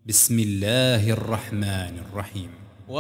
بسم الله الرحمن الرحيم.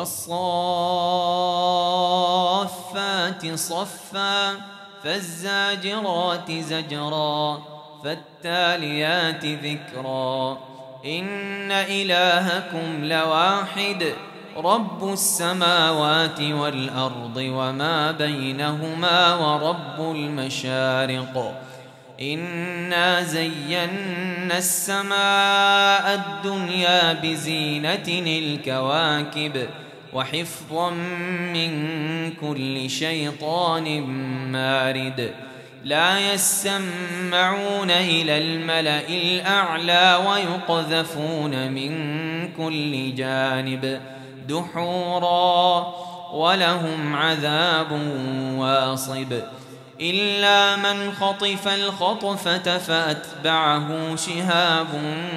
والصافات صفا فالزاجرات زجرا فالتاليات ذكرا إن إلهكم لواحد رب السماوات والأرض وما بينهما ورب المشارق إنا زينا السماء الدنيا بزينة الكواكب وحفظا من كل شيطان مارد لا يسمعون إلى الملأ الأعلى ويقذفون من كل جانب دحورا ولهم عذاب واصب إلا من خطف الخطفة فأتبعه شهاب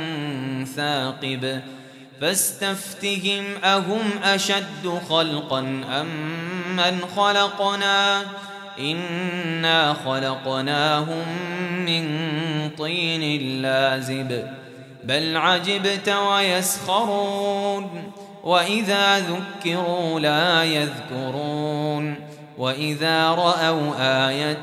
ثاقب فاستفتهم أهم أشد خلقا أم من خلقنا إنا خلقناهم من طين لازب بل عجبت ويسخرون وإذا ذكروا لا يذكرون وإذا رأوا آية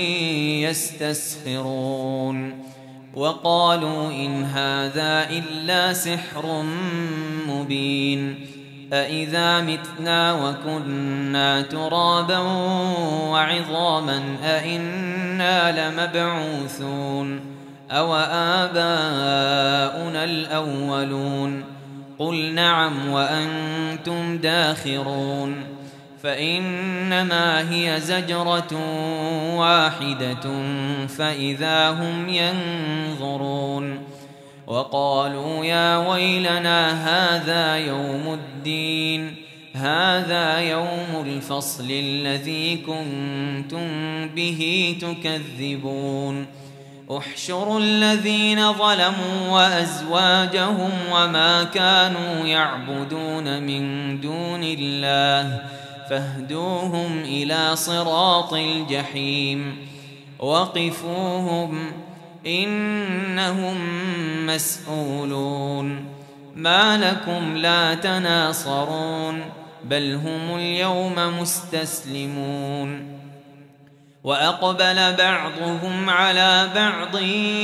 يستسخرون وقالوا إن هذا إلا سحر مبين أإذا متنا وكنا ترابا وعظاما أإنا لمبعوثون أو آباؤنا الأولون قل نعم وأنتم داخرون فإنما هي زجرة واحدة فإذا هم ينظرون وقالوا يا ويلنا هذا يوم الدين هذا يوم الفصل الذي كنتم به تكذبون احشروا الذين ظلموا وأزواجهم وما كانوا يعبدون من دون الله فاهدوهم إلى صراط الجحيم وقفوهم إنهم مسؤولون ما لكم لا تناصرون بل هم اليوم مستسلمون وأقبل بعضهم على بعض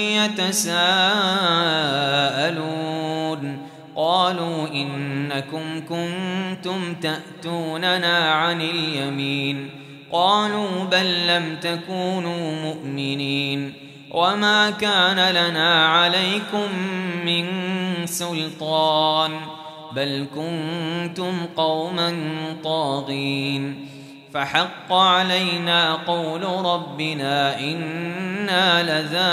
يتساءلون قالوا إنكم كنتم تأتوننا عن اليمين قالوا بل لم تكونوا مؤمنين وما كان لنا عليكم من سلطان بل كنتم قوما طاغين فحق علينا قول ربنا إنا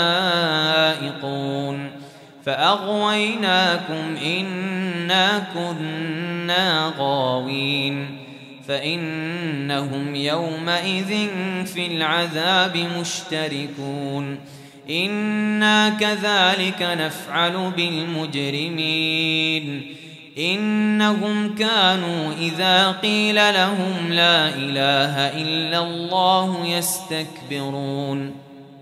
لذائقون فأغويناكم إنا كنا غاوين فإنهم يومئذ في العذاب مشتركون إنا كذلك نفعل بالمجرمين إنهم كانوا إذا قيل لهم لا إله إلا الله يستكبرون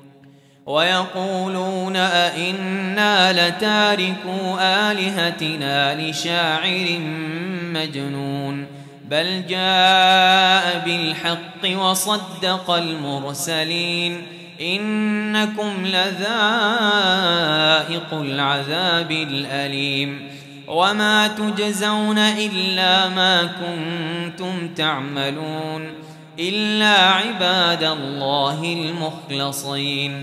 ويقولون أئنا لتاركو آلهتنا لشاعر مجنون بل جاء بالحق وصدق المرسلين إنكم لذائق العذاب الأليم وما تجزون إلا ما كنتم تعملون إلا عباد الله المخلصين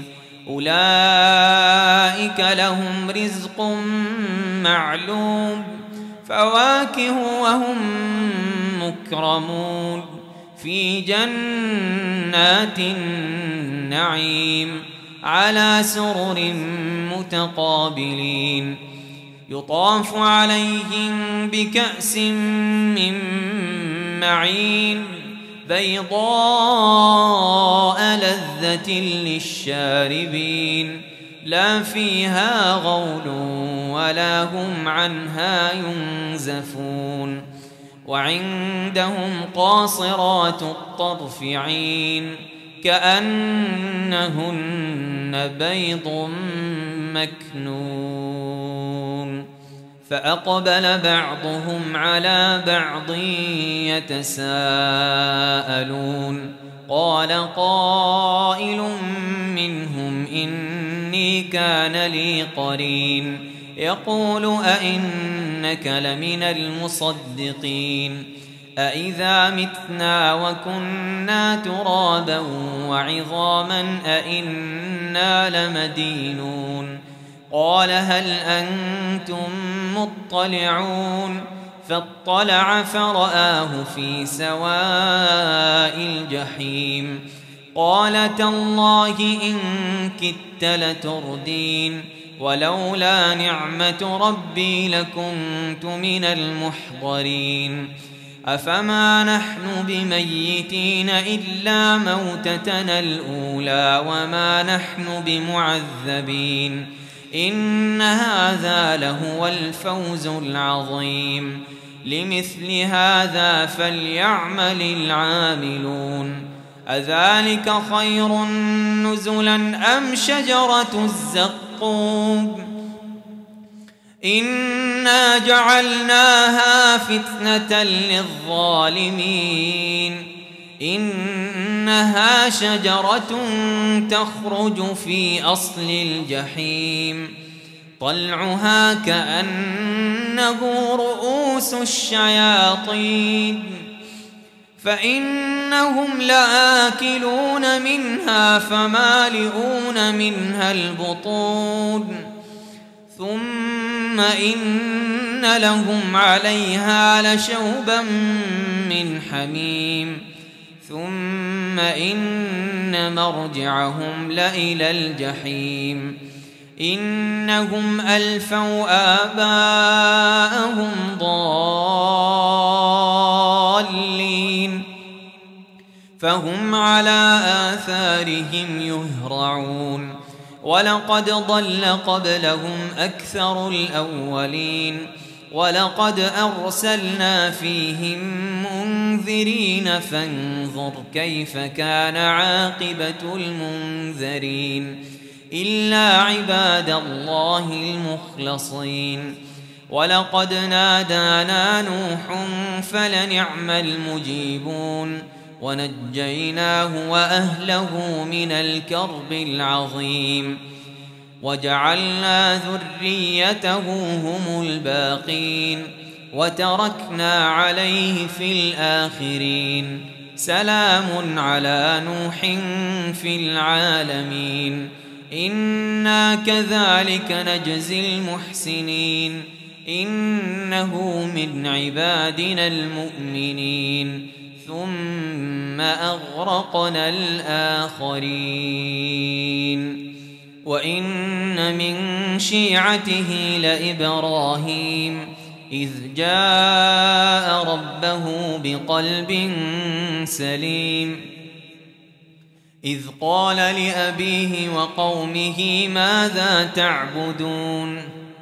أولئك لهم رزق معلوم فواكه وهم مكرمون في جنات النعيم على سرر متقابلين يطاف عليهم بكأس من معين بيضاء لذة للشاربين لا فيها غول ولا هم عنها ينزفون وعندهم قاصرات الطرف عين كأنهن بيض مكنون فأقبل بعضهم على بعض يتساءلون قال قائل منهم إني كان لي قرين يقول أئنك لمن المصدقين أإذا متنا وكنا ترابا وعظاما أئنا لمدينون قال هل أنتم مطلعون فاطلع فرآه في سواء الجحيم قال تالله إن كدت لتردين ولولا نعمة ربي لكنت من المحضرين أفما نحن بميتين إلا موتتنا الأولى وما نحن بمعذبين إن هذا لهو الفوز العظيم لمثل هذا فليعمل العاملون أذلك خير نزلا أم شجرة الزقوم إنا جعلناها فتنة للظالمين إنها شجرة تخرج في أصل الجحيم طلعها كأنه رؤوس الشياطين فإنهم لآكلون منها فمالئون منها البطون ثم إن لهم عليها لشوبا من حميم ثم إن مرجعهم لإلى الجحيم إنهم ألفوا آباءهم ضالين فهم على آثارهم يهرعون ولقد ضل قبلهم أكثر الأولين ولقد أرسلنا فيهم منذرين فانظر كيف كان عاقبة المنذرين إلا عباد الله المخلصين ولقد نادانا نوح فلنعم المجيبون ونجيناه وأهله من الكرب العظيم وجعلنا ذريته هم الباقين وتركنا عليه في الآخرين سلام على نوح في العالمين إنا كذلك نجزي المحسنين إنه من عبادنا المؤمنين ثم أغرقنا الآخرين وإن من شيعته لإبراهيم إذ جاء ربه بقلب سليم إذ قال لأبيه وقومه ماذا تعبدون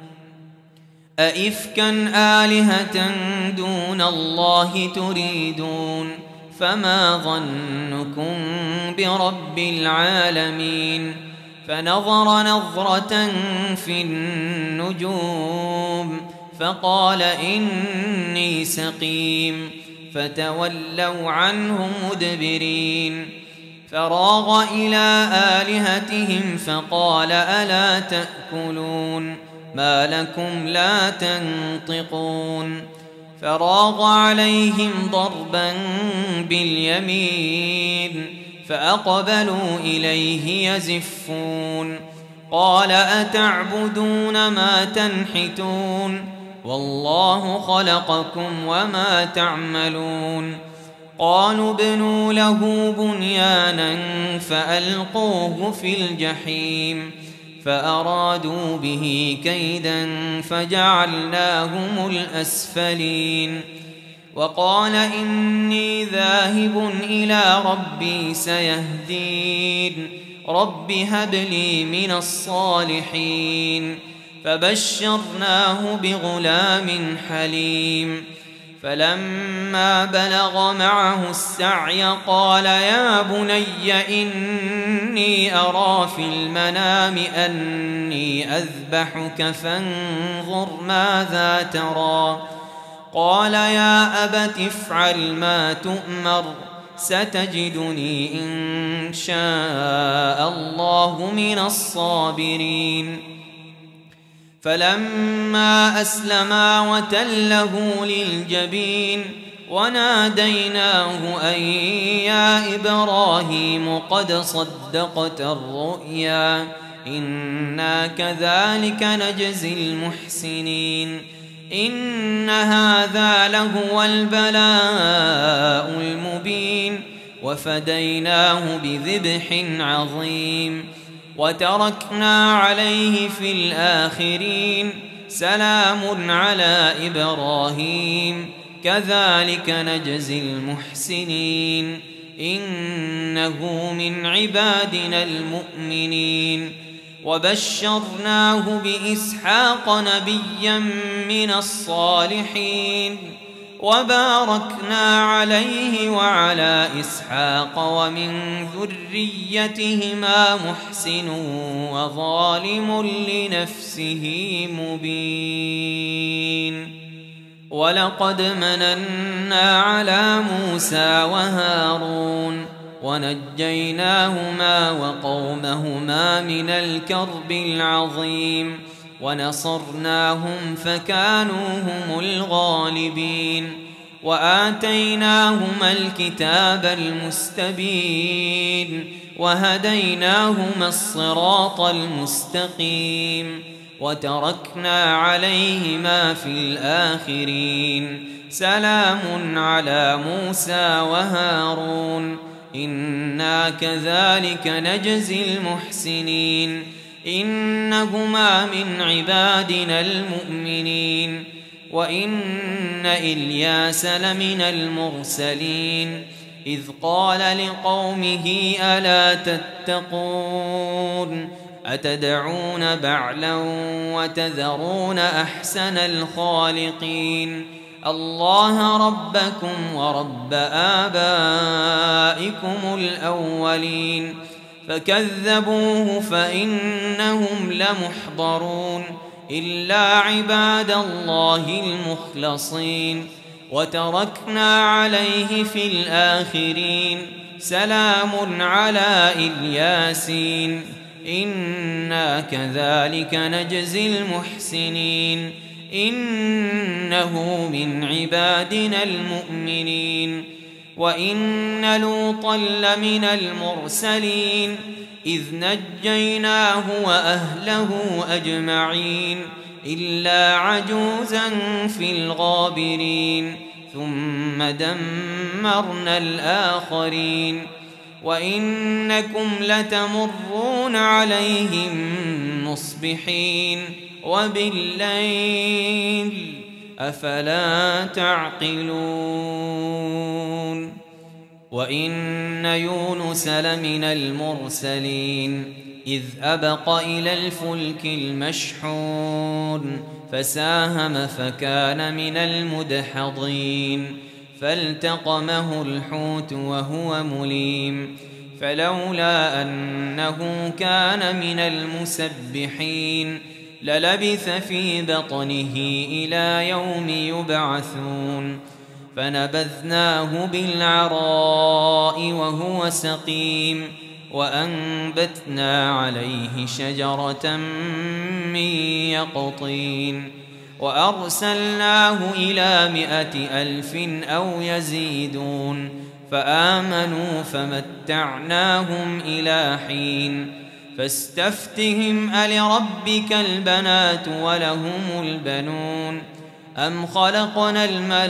أئفكا آلهة دون الله تريدون فما ظنكم برب العالمين فنظر نظرة في النجوم فقال إني سقيم فتولوا عنه مدبرين فراغ إلى آلهتهم فقال ألا تأكلون ما لكم لا تنطقون فراغ عليهم ضربا باليمين فأقبلوا إليه يزفون قال أتعبدون ما تنحتون والله خلقكم وما تعملون قالوا ابنوا له بنيانا فألقوه في الجحيم فأرادوا به كيدا فجعلناهم الأسفلين وقال إني ذاهب إلى ربي سيهدين رب هب لي من الصالحين فبشرناه بغلام حليم فلما بلغ معه السعي قال يا بني إني أرى في المنام أني أذبحك فانظر ماذا ترى. قال يا أبت افعل ما تؤمر ستجدني إن شاء الله من الصابرين. فلما أسلما وتله للجبين وناديناه أن يا إبراهيم قد صدقت الرؤيا إنا كذلك نجزي المحسنين إن هذا لهو البلاء المبين وفديناه بذبح عظيم وتركنا عليه في الآخرين سلام على إبراهيم كذلك نجزي المحسنين إنه من عبادنا المؤمنين وبشرناه بإسحاق نبيا من الصالحين وباركنا عليه وعلى إسحاق ومن ذريتهما محسن وظالم لنفسه مبين. ولقد مننا على موسى وهارون ونجيناهما وقومهما من الكرب العظيم ونصرناهم فكانوا هم الغالبين وآتيناهما الكتاب المستبين وهديناهما الصراط المستقيم وتركنا عليهما في الآخرين سلام على موسى وهارون إنا كذلك نجزي المحسنين إنهما من عبادنا المؤمنين وإن إلياس لمن المرسلين إذ قال لقومه ألا تتقون أتدعون بعلا وتذرون أحسن الخالقين الله ربكم ورب آبائكم الأولين فكذبوه فإنهم لمحضرون إلا عباد الله المخلصين وتركنا عليه في الآخرين سلام على الياسين إنا كذلك نجزي المحسنين إنه من عبادنا المؤمنين وإن لوطا لمن المرسلين إذ نجيناه وأهله أجمعين إلا عجوزا في الغابرين ثم دمرنا الآخرين وإنكم لتمرون عليهم مصبحين وبالليل أفلا تعقلون وإن يونس لمن المرسلين إذ أبق إلى الفلك المشحون فساهم فكان من المدحضين فالتقمه الحوت وهو مليم فلولا أنه كان من المسبحين للبث في بطنه إلى يوم يبعثون فنبذناه بالعراء وهو سقيم وأنبتنا عليه شجرة من يقطين وأرسلناه إلى 100,000 أو يزيدون فآمنوا فمتعناهم إلى حين فاستفتهم ألربك البنات ولهم البنون أم خلقنا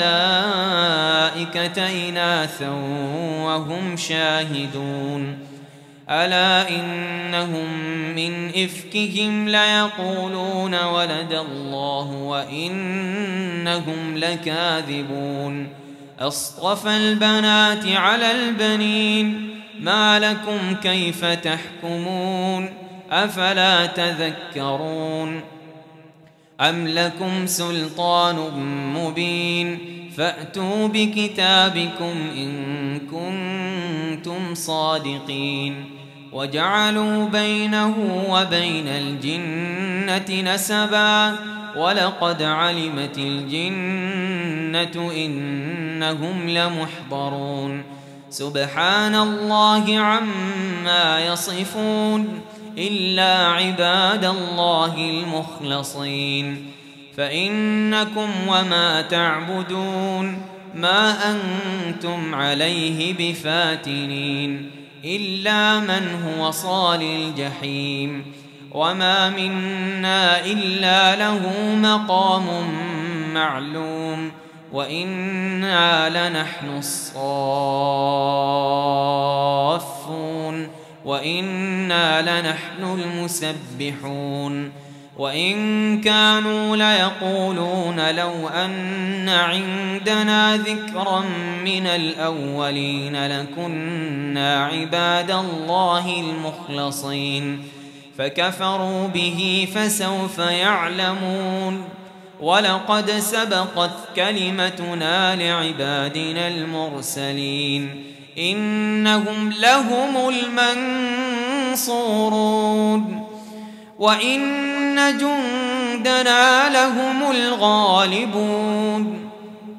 الملائكة إناثا وهم شاهدون ألا إنهم من إفكهم ليقولون ولد الله وإنهم لكاذبون أصطفى البنات على البنين ما لكم كيف تحكمون أفلا تذكرون أم لكم سلطان مبين فأتوا بكتابكم إن كنتم صادقين وجعلوا بينه وبين الجنة نسبا ولقد علمت الجنة إنهم لمحضرون سبحان الله عما يصفون إلا عباد الله المخلصين فإنكم وما تعبدون ما أنتم عليه بفاتنين إلا من هو صال الجحيم وما منا إلا له مقام معلوم وإنا لنحن الصافون وإنا لنحن المسبحون وإن كانوا ليقولون لو أن عندنا ذكرا من الأولين لكنا عباد الله المخلصين فكفروا به فسوف يعلمون ولقد سبقت كلمتنا لعبادنا المرسلين إنهم لهم المنصورون وإن جندنا لهم الغالبون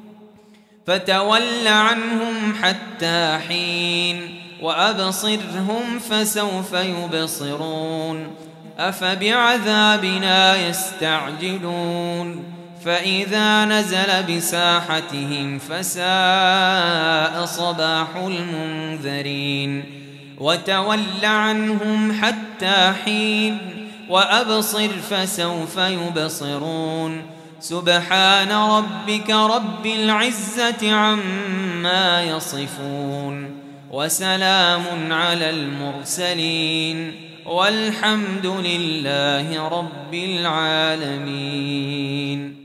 فتول عنهم حتى حين وأبصرهم فسوف يبصرون أفبعذابنا يستعجلون فإذا نزل بساحتهم فساء صباح المنذرين وتول عنهم حتى حين وأبصر فسوف يبصرون سبحان ربك رب العزة عما يصفون وسلام على المرسلين والحمد لله رب العالمين.